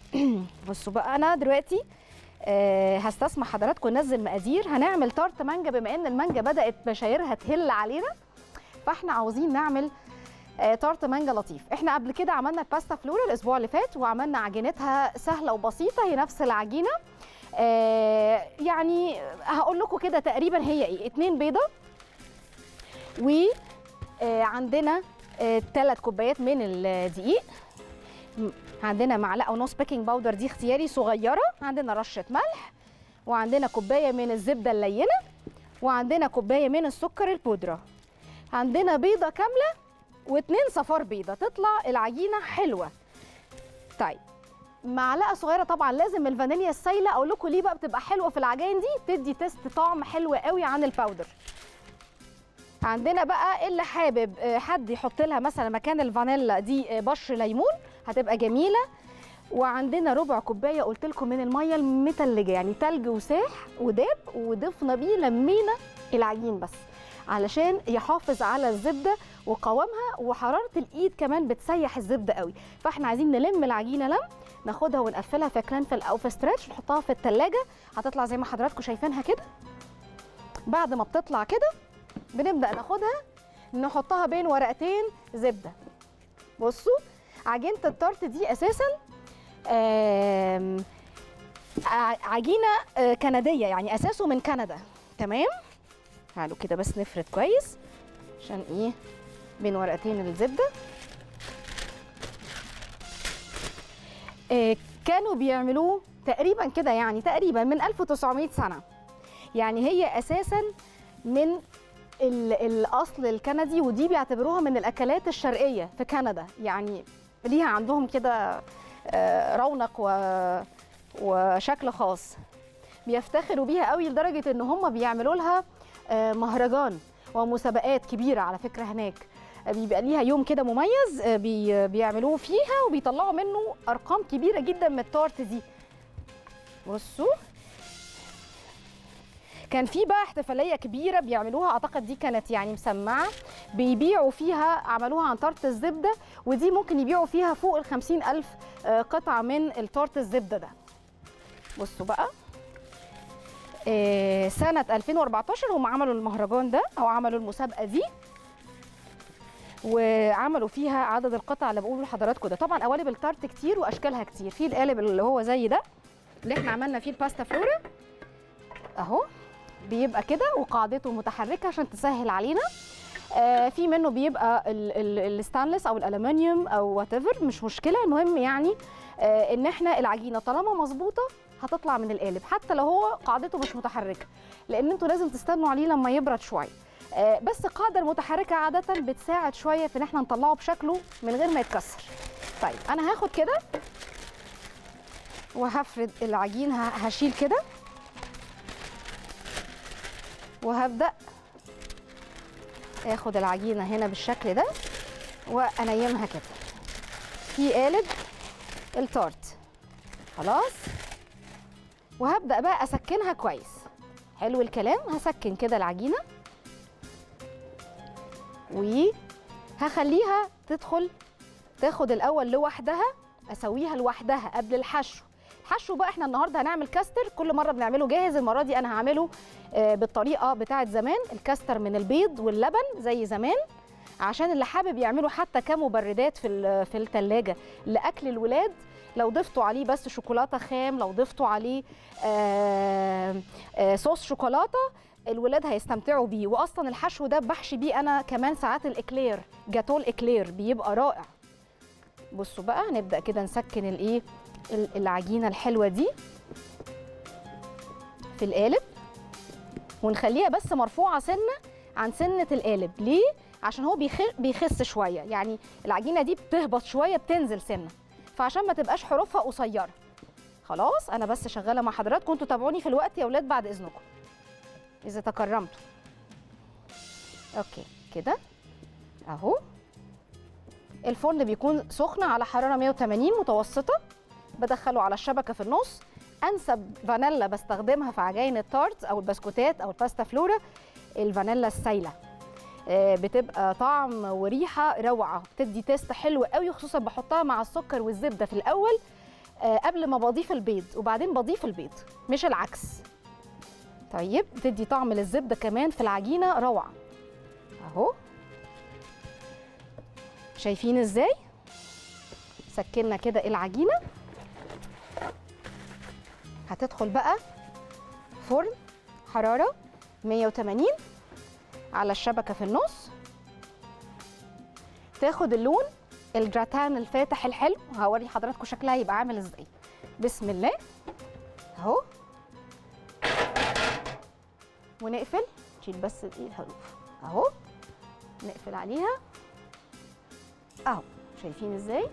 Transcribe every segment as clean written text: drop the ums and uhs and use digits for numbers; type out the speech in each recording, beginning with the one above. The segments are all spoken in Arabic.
بصوا بقى انا دلوقتي هستسمح حضراتكم ننزل مقادير. هنعمل تارت مانجا، بما ان المانجا بدات بشايرها تهل علينا، فاحنا عاوزين نعمل تارت مانجا لطيف. احنا قبل كده عملنا الباستا فلورا الاسبوع اللي فات، وعملنا عجينتها سهله وبسيطه، هي نفس العجينه. يعني هقول لكم كده تقريبا هي ايه: 2 بيضه، وعندنا 3 كوبايات من الدقيق، عندنا معلقه ونص بيكنج باودر دي اختياري صغيره، عندنا رشه ملح، وعندنا كوبايه من الزبده اللينه، وعندنا كوبايه من السكر البودره، عندنا بيضه كامله و2 صفار بيضه، تطلع العجينه حلوه. طيب معلقه صغيره طبعا لازم الفانيليا السايله. اقول لكم ليه بقى بتبقى حلوه في العجائن دي، بتدي تيست طعم حلو قوي عن الباودر. عندنا بقى اللي حابب حد يحط لها مثلا مكان الفانيلا دي بشر ليمون هتبقى جميله. وعندنا ربع كوبايه قلت لكم من الميه المتلجه، يعني تلج وساح وداب، وضفنا بيه لمينا العجين بس علشان يحافظ على الزبده وقوامها، وحراره الايد كمان بتسيح الزبده قوي. فاحنا عايزين نلم العجينه ناخدها ونقفلها في كرانفل او في ستريتش، نحطها في الثلاجه، هتطلع زي ما حضراتكم شايفينها كده. بعد ما بتطلع كده بنبدا ناخدها نحطها بين ورقتين زبده. بصوا عجينه التارت دي اساسا عجينه كنديه، يعني اساسه من كندا. تمام، تعالوا كده بس نفرد كويس عشان ايه بين ورقتين الزبده. كانوا بيعملوه تقريبا كده، يعني تقريبا من 1900 سنه، يعني هي اساسا من الاصل الكندي، ودي بيعتبروها من الاكلات الشرقيه في كندا، يعني ليها عندهم كده رونق وشكل خاص بيفتخروا بيها قوي، لدرجه ان هم بيعملوا لها مهرجان ومسابقات كبيره على فكره. هناك بيبقى ليها يوم كده مميز بيعملوه فيها، وبيطلعوا منه ارقام كبيره جدا من التارت دي. بصوا كان في بقى احتفاليه كبيره بيعملوها، اعتقد دي كانت يعني مسمعه، بيبيعوا فيها، عملوها عن تارت الزبده، ودي ممكن يبيعوا فيها فوق ال50,000 قطعه من التارت الزبده ده. بصوا بقى سنه 2014 هم عملوا المهرجان ده او عملوا المسابقه دي، وعملوا فيها عدد القطع اللي بقول لحضراتكم ده. طبعا قوالب التارت كتير واشكالها كتير، في القالب اللي هو زي ده اللي احنا عملنا فيه الباستا فلورا اهو، بيبقى كده وقاعدته متحركه عشان تسهل علينا. في منه بيبقى الستانلس او الالومنيوم او وات ايفر، مش مشكله، المهم يعني ان احنا العجينه طالما مظبوطه هتطلع من القالب حتى لو هو قاعدته مش متحركه، لان انتوا لازم تستنوا عليه لما يبرد شويه. بس القاعده المتحركه عاده بتساعد شويه في ان احنا نطلعه بشكله من غير ما يتكسر. طيب انا هاخد كده وهفرد العجين، هشيل كده وهبدأ اخد العجينة هنا بالشكل ده وانيمها كده في قالب التارت خلاص، وهبدأ بقى اسكنها كويس. حلو الكلام، هسكن كده العجينة وهخليها تاخد الاول لوحدها، اسويها لوحدها قبل الحشو. الحشو بقى احنا النهارده هنعمل كاستر، كل مره بنعمله جاهز، المره دي انا هعمله بالطريقه بتاعه زمان، الكاستر من البيض واللبن زي زمان، عشان اللي حابب يعمله حتى كمبردات في الثلاجه لاكل الولاد. لو ضفتوا عليه بس شوكولاته خام، لو ضفتوا عليه صوص شوكولاته، الولاد هيستمتعوا بيه. واصلا الحشو ده بحشي بيه انا كمان ساعات الاكلير، جاتول اكلير بيبقى رائع. بصوا بقى هنبدا كده نسكن العجينه الحلوه دي في القالب، ونخليها بس مرفوعه سنه عن سنه القالب. ليه؟ عشان هو بيخس شويه، يعني العجينه دي بتهبط شويه بتنزل سنه، فعشان ما تبقاش حروفها قصيره. خلاص انا بس شغاله مع حضراتكم، انتوا تابعوني في الوقت يا اولاد بعد اذنكم اذا تكرمتوا. اوكي كده اهو، الفرن بيكون سخن على حراره 180 متوسطه، بدخله على الشبكه في النص. انسب فانيلا بستخدمها في عجائن التارت او البسكوتات او الباستا فلورا الفانيلا السايله، بتبقى طعم وريحه روعه، بتدي تيست حلو قوي، خصوصا بحطها مع السكر والزبده في الاول، قبل ما بضيف البيض وبعدين بضيف البيض، مش العكس. طيب بتدي طعم للزبده كمان في العجينه روعه اهو. شايفين ازاي؟ سكننا كده العجينه. هتدخل بقى فرن حراره 180 على الشبكه في النص، تاخد اللون الجراتان الفاتح الحلو. هوري حضراتكم شكلها يبقى عامل ازاي. بسم الله اهو. ونقفل، نشيل بس الحروف اهو، نقفل عليها اهو. شايفين ازاي؟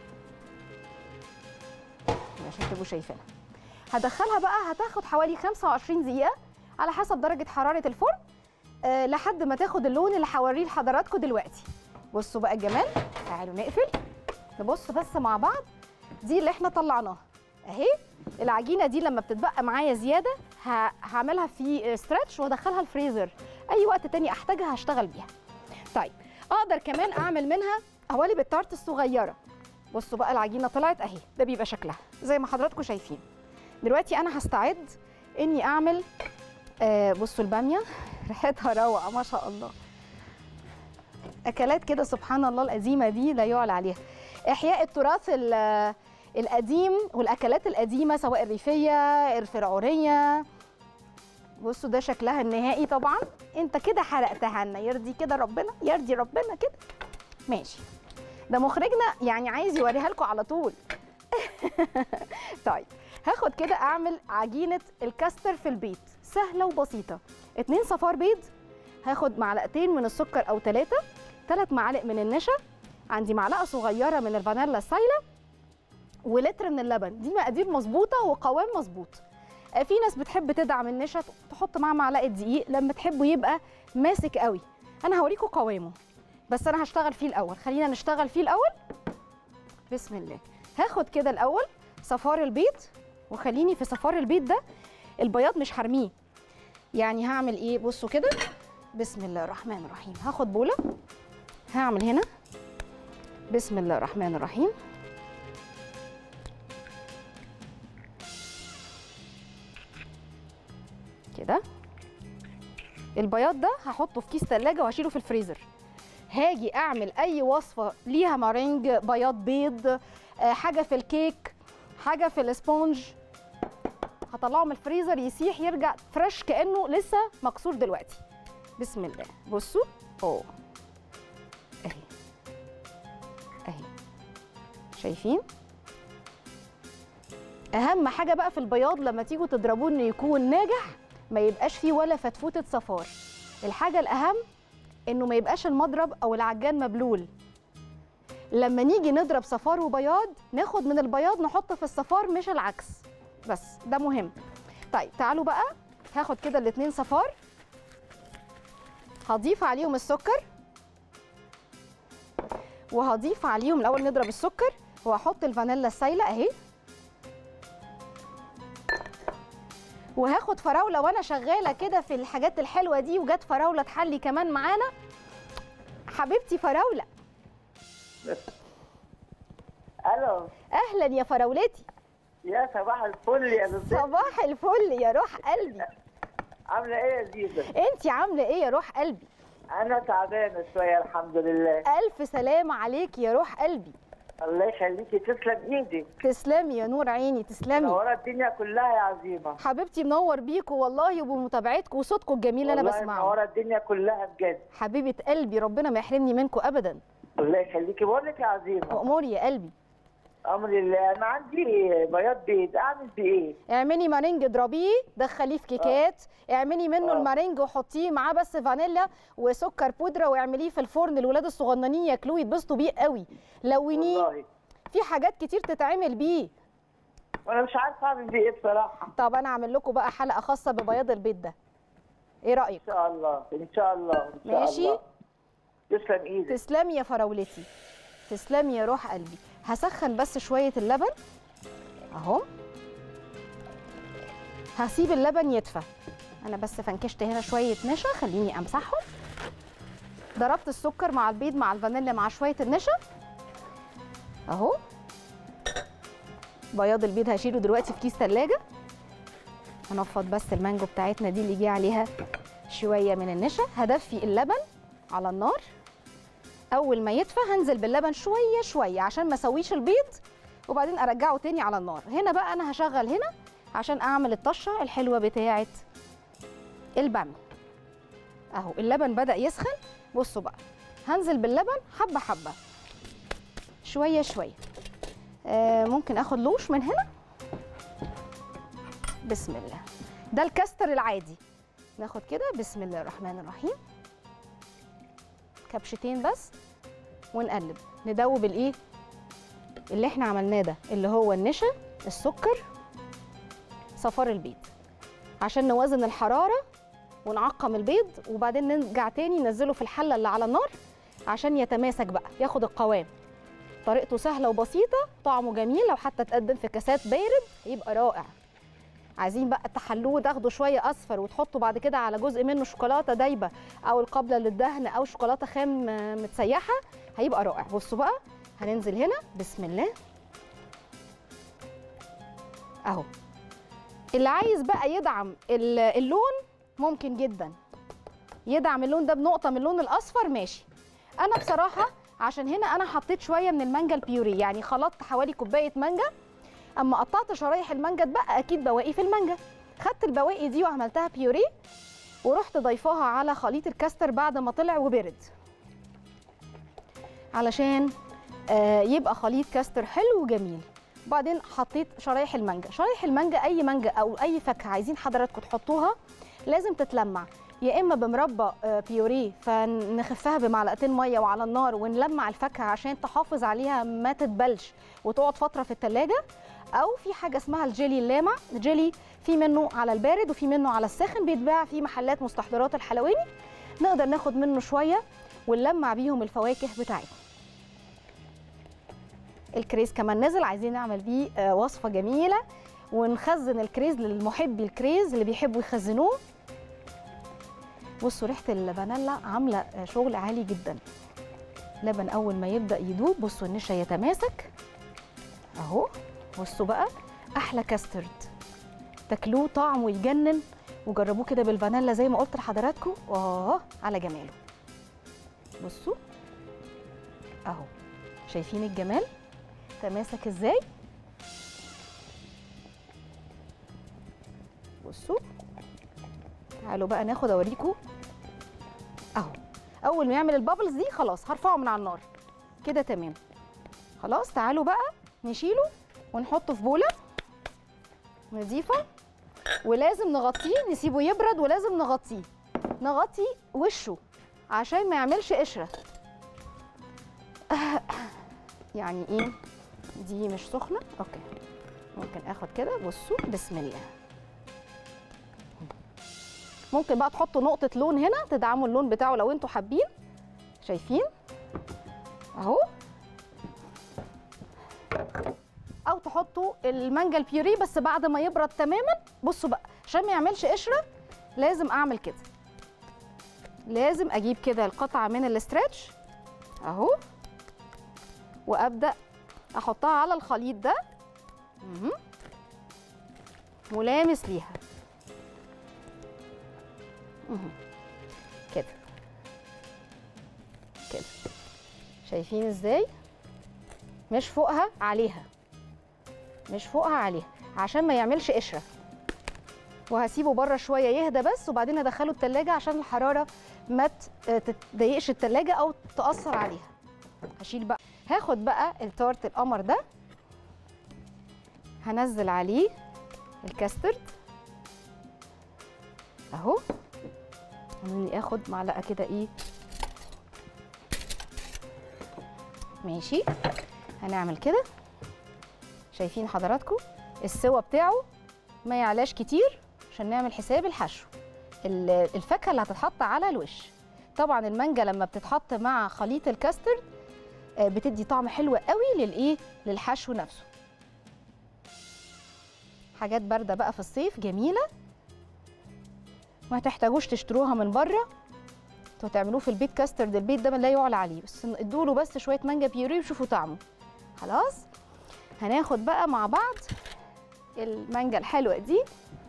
عشان تبقوا شايفينها. هدخلها بقى، هتاخد حوالي 25 دقيقه على حسب درجه حراره الفرن لحد ما تاخد اللون اللي هوريه لحضراتكم دلوقتي. بصوا بقى الجمال. تعالوا نقفل نبص بس مع بعض. دي اللي احنا طلعناها اهي. العجينه دي لما بتتبقى معايا زياده هعملها في ستريتش وادخلها الفريزر، اي وقت تاني احتاجها هشتغل بيها. طيب اقدر كمان اعمل منها قوالب التارت الصغيره. بصوا بقى العجينه طلعت اهي، ده بيبقى شكلها زي ما حضراتكم شايفين. دلوقتي انا هستعد اني اعمل بصوا الباميه ريحتها روعه ما شاء الله. اكلات كده سبحان الله القديمه دي لا يعلى عليها. احياء التراث القديم والاكلات القديمه سواء الريفيه الفرعونيه. بصوا ده شكلها النهائي. طبعا انت كده حرقتها لنا، يرضي كده ربنا، يرضي ربنا كده. ماشي، ده مخرجنا يعني عايز يوريها لكم على طول. طيب هاخد كده اعمل عجينه الكاستر في البيت، سهله وبسيطه. 2 صفار بيض، هاخد معلقتين من السكر او 3 معالق من النشا، عندي معلقه صغيره من الفانيلا السايله، ولتر من اللبن. دي مقادير مظبوطه وقوام مظبوط. في ناس بتحب تدعم النشا تحط معاه معلقه دقيق لما تحبه يبقى ماسك قوي. انا هوريكم قوامه بس انا هشتغل فيه الاول. خلينا نشتغل فيه الاول. بسم الله. هاخد كده الاول صفار البيض، وخليني في صفار البيض ده البياض مش هرميه. يعني هعمل ايه؟ بصوا كده. بسم الله الرحمن الرحيم. هاخد بوله، هعمل هنا بسم الله الرحمن الرحيم كده. البياض ده هحطه في كيس ثلاجه وهشيله في الفريزر. هاجي اعمل اي وصفه ليها مارينج، بياض بيض، حاجه في الكيك، حاجه في الاسبونج، هطلعه من الفريزر يسيح يرجع فريش كانه لسه مكسور دلوقتي. بسم الله. بصوا اهي اهي، شايفين؟ اهم حاجه بقى في البياض لما تيجوا تضربوه انه يكون ناجح، ما يبقاش فيه ولا فتفوته صفار. الحاجه الاهم انه ما يبقاش المضرب او العجان مبلول. لما نيجي نضرب صفار وبياض ناخد من البياض نحط في الصفار مش العكس، بس ده مهم. طيب تعالوا بقى، هاخد كده ال2 صفار، هضيف عليهم السكر، وهضيف عليهم الاول نضرب السكر، وهحط الفانيلا السايله اهي، وهاخد فراوله وانا شغاله كده في الحاجات الحلوه دي. وجت فراوله تحلي كمان معانا حبيبتي فراوله. الو، اهلا يا فراولتي. يا صباح الفل يا دكتور. صباح الفل يا روح قلبي. عامله ايه يا زيزة؟ انتي عامله ايه يا روح قلبي؟ انا تعبانه شويه الحمد لله. الف سلامه عليكي يا روح قلبي. الله يخليكي، تسلم ايدك. تسلمي يا نور عيني، تسلمي. منوره الدنيا كلها يا عظيمه. حبيبتي منور بيكوا والله وبمتابعتكم وصوتكم الجميل اللي انا بسمعه. منوره الدنيا كلها بجد. حبيبه قلبي ربنا ما يحرمني منكم ابدا. الله يخليكي. بقول لك يا عظيمه، اموري يا قلبي. امر الله. انا عندي بياض بيض، اعمل بيه ايه؟ اعملي مارينج اضربيه، دخليه في كيكات، اعملي منه المارينج وحطيه معاه بس فانيلا وسكر بودره، واعمليه في الفرن. الولاد الصغننين ياكلوه يتبسطوا بيه قوي. لونيه. والله في حاجات كتير تتعمل بيه. وانا مش عارفه اعمل بيه ايه بصراحه. طب انا اعمل لكم بقى حلقه خاصه ببياض البيض ده، ايه رايك؟ ان شاء الله ان شاء الله ان شاء ماشي. الله. تسلم ايدك. تسلمي يا فراولتي، تسلمي يا روح قلبي. هسخن بس شويه اللبن اهو، هسيب اللبن يدفى. انا بس فنكشت هنا شويه نشا، خليني امسحهم. ضربت السكر مع البيض مع الفانيليا مع شويه النشا اهو. بياض البيض هشيله دلوقتي في كيس ثلاجه. هنفض بس المانجو بتاعتنا دي اللي جه عليها شويه من النشا. هدفي اللبن على النار. اول ما يدفى هنزل باللبن شويه شويه عشان ما اسويش البيض، وبعدين ارجعه تاني على النار. هنا بقى انا هشغل هنا عشان اعمل الطشه الحلوه بتاعه الباميه. اهو اللبن بدأ يسخن. بصوا بقى هنزل باللبن حبه حبه شويه شويه. ممكن اخد لوش من هنا. بسم الله. ده الكاستر العادي. ناخد كده بسم الله الرحمن الرحيم، كبشتين بس ونقلب. ندوب الايه اللي احنا عملناه ده، اللي هو النشا، السكر، صفار البيض، عشان نوازن الحراره ونعقم البيض. وبعدين نرجع تاني ننزله في الحله اللي على النار عشان يتماسك بقى، ياخد القوام. طريقته سهله وبسيطه، طعمه جميل. لو حتى اتقدم في كاسات بارد يبقى رائع. عايزين بقى تحلوه تاخدوا شويه اصفر وتحطوا بعد كده على جزء منه شوكولاته دايبه او القابله للدهن او شوكولاته خام متسيحه، هيبقى رائع. بصوا بقى هننزل هنا بسم الله اهو. اللي عايز بقى يدعم اللون ممكن جدا يدعم اللون ده بنقطه من اللون الاصفر، ماشي. انا بصراحه عشان هنا انا حطيت شويه من المانجا البيوري، يعني خلطت حوالي كوبايه مانجا. اما قطعت شرايح المانجا بقى اكيد بواقي في المانجا، خدت البواقي دي وعملتها بيوري ورحت ضيفاها على خليط الكاستر بعد ما طلع وبرد، علشان يبقى خليط كاستر حلو وجميل. وبعدين حطيت شرايح المانجا. شرايح المانجا اي مانجا او اي فاكهه عايزين حضراتكم تحطوها لازم تتلمع، يا اما بمربى بيوري فنخفها بمعلقتين ميه وعلى النار ونلمع الفاكهه عشان تحافظ عليها ما تتبلش وتقعد فتره في الثلاجه، او في حاجه اسمها الجيلي اللامع. الجيلي في منه على البارد وفي منه على الساخن، بيتباع في محلات مستحضرات الحلواني. نقدر ناخد منه شويه ونلمع بيهم الفواكه بتاعتنا. الكريز كمان نزل، عايزين نعمل بيه وصفه جميله ونخزن الكريز للمحبي الكريز اللي بيحبوا يخزنوه. بصوا ريحه الفانيلا عامله شغل عالي جدا. لبن اول ما يبدا يدوب بصوا النشا يتماسك اهو. بصوا بقى احلى كاسترد، تاكلوه طعمه يجنن، وجربوه كده بالفانيلا زي ما قلت لحضراتكم. على جماله. بصوا اهو، شايفين الجمال تماسك ازاي؟ بصوا تعالوا بقى ناخد اوريكم اهو. اول ما يعمل البابلز دي خلاص هرفعه من على النار كده تمام. خلاص تعالوا بقى نشيله ونحطه في بوله نضيفه، ولازم نغطيه نسيبه يبرد، ولازم نغطي وشه عشان ما يعملش قشره. يعني ايه دي مش سخنه؟ اوكي ممكن اخد كده. بصوا بسم الله. ممكن بقى تحطوا نقطه لون هنا تدعموا اللون بتاعه لو انتوا حابين. شايفين اهو. او تحطوا المانجا البيوري بس بعد ما يبرد تماما. بصوا بقى عشان ما يعملش قشره لازم اعمل كده، لازم اجيب كده القطعه من الاسترتش اهو وابدا احطها على الخليط ده ملامس ليها كده كده. شايفين ازاي؟ مش فوقها عليها، مش فوقها عليها عشان ما يعملش قشره. وهسيبه بره شويه يهدى بس، وبعدين هدخله التلاجة عشان الحراره ما تضايقش التلاجة او تاثر عليها. هشيل بقى، هاخد بقى التارت القمر ده هنزل عليه الكاسترد اهو. خليني اخد معلقه كده ايه ماشي. هنعمل كده. شايفين حضراتكم السوا بتاعه ما يعلاش كتير عشان نعمل حساب الحشو. الفاكهه اللي هتتحط على الوش، طبعا المانجا لما بتتحط مع خليط الكاسترد بتدي طعم حلو قوي للحشو نفسه. حاجات بارده بقى في الصيف جميله، ما تحتاجوش تشتروها من بره، انتوا هتعملوه في البيت. كاسترد البيت ده لا يعلى عليه، بس ادوا له بس شويه مانجا بيوري وشوفوا طعمه. خلاص هناخد بقى مع بعض المانجا الحلوه دي،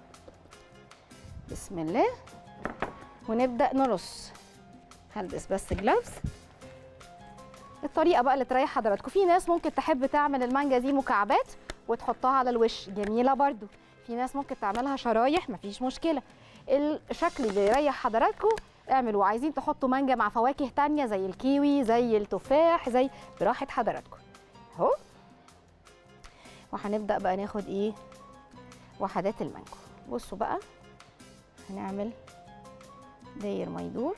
بسم الله، ونبدا نرص. هلبس بس جلافز. الطريقه بقى اللي تريح حضراتكم. في ناس ممكن تحب تعمل المانجا دي مكعبات وتحطها على الوش، جميله برده. في ناس ممكن تعملها شرايح، مفيش مشكله. الشكل اللي يريح حضراتكم اعملوا. عايزين تحطوا مانجا مع فواكه تانية زي الكيوي، زي التفاح، زي براحه حضراتكم اهو. وهنبدا بقى ناخد ايه، وحدات المانجا. بصوا بقى، هنعمل داير ما يدور.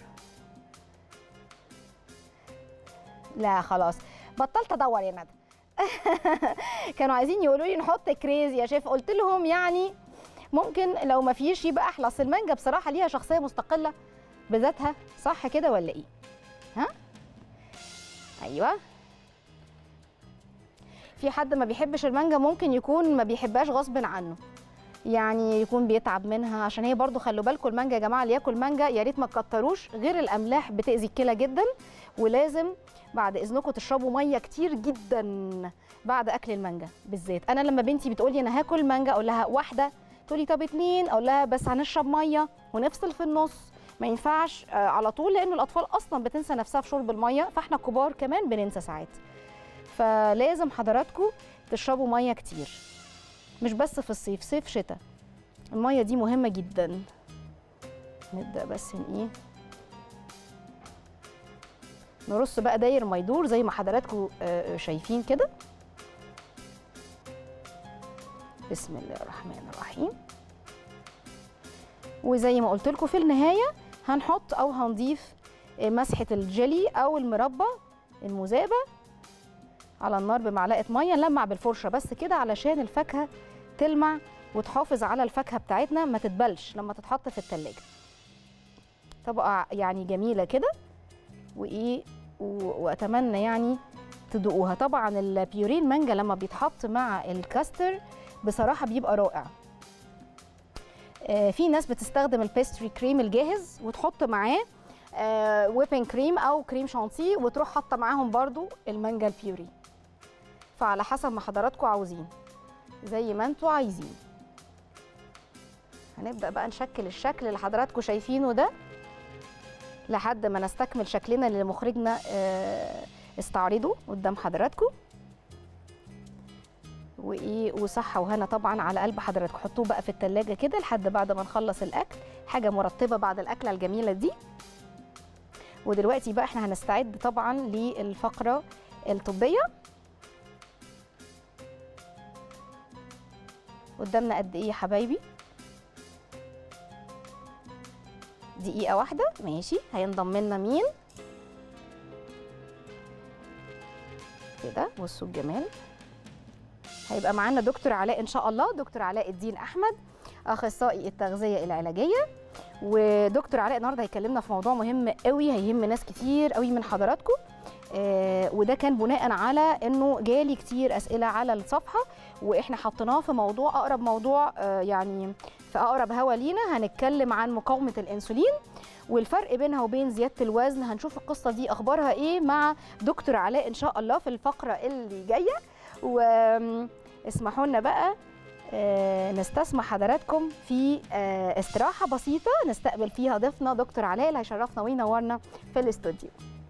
لا خلاص بطلت ادور يا ندى. كانوا عايزين يقولوا لي نحط كريز يا شيف، قلت لهم يعني ممكن لو ما فيش يبقى احلى. اصل المانجا بصراحه ليها شخصيه مستقله بذاتها، صح كده ولا ايه؟ ها ايوه. في حد ما بيحبش المانجا، ممكن يكون ما بيحبهاش غصب عنه، يعني يكون بيتعب منها. عشان هي برضو خلوا بالكم المانجا يا جماعه، اللي ياكل مانجا يا ريت ما تكتروش، غير الاملاح بتاذي الكلى جدا. ولازم بعد اذنكم تشربوا ميه كتير جدا بعد اكل المانجا بالذات. انا لما بنتي بتقولي انا هاكل مانجا اقول لها واحده، تقولي طب 2، اقول لها بس هنشرب ميه ونفصل في النص. ما ينفعش على طول، لان الاطفال اصلا بتنسى نفسها في شرب الميه، فاحنا الكبار كمان بننسى ساعات. فلازم حضراتكم تشربوا ميه كتير، مش بس في الصيف، صيف شتاء الميه دي مهمه جدا. نبدا بس ايه، نرص بقى داير ما يدور زي ما حضراتكم شايفين كده. بسم الله الرحمن الرحيم. وزي ما قلت لكم في النهايه هنحط او هنضيف مسحه الجيلي او المربى المذابه على النار بمعلقه ميه، نلمع بالفرشه بس كده علشان الفاكهه تلمع وتحافظ على الفاكهه بتاعتنا ما تتبلش لما تتحط في التلاجة. طبقه يعني جميله كده وايه، واتمنى يعني تدوقوها. طبعا البيوري المانجا لما بيتحط مع الكاستر بصراحه بيبقى رائع. في ناس بتستخدم البيستري كريم الجاهز وتحط معاه ويبنج كريم او كريم شانتيه، وتروح حاطه معاهم برضو المانجا البيوري. فعلى حسب ما حضراتكم عاوزين، زي ما انتوا عايزين. هنبدا بقى نشكل الشكل اللي حضراتكم شايفينه ده لحد ما نستكمل شكلنا اللي مخرجنا استعرضه قدام حضراتكم. وايه، وصحه وهنا طبعا على قلب حضراتكم. حطوه بقى في التلاجة كده لحد بعد ما نخلص الاكل، حاجه مرطبه بعد الاكله الجميله دي. ودلوقتي بقى احنا هنستعد طبعا للفقره الطبيه. قدامنا قد ايه يا حبايبي؟ دقيقة واحدة ماشي. هينضم لنا مين كده؟ بصوا الجمال. هيبقى معانا دكتور علاء ان شاء الله، دكتور علاء الدين احمد، اخصائي التغذية العلاجية. ودكتور علاء النهارده هيكلمنا في موضوع مهم قوي، هيهم ناس كتير قوي من حضراتكم. وده كان بناء على انه جالي كتير اسئله على الصفحه، واحنا حطيناه في موضوع اقرب موضوع يعني في اقرب هوا لينا. هنتكلم عن مقاومه الانسولين والفرق بينها وبين زياده الوزن. هنشوف القصه دي اخبارها ايه مع دكتور علاء ان شاء الله في الفقره اللي جايه. واسمحوا لنا بقى نستسمح حضراتكم في استراحه بسيطه نستقبل فيها ضيفنا دكتور علاء اللي هيشرفنا وينورنا في الاستوديو.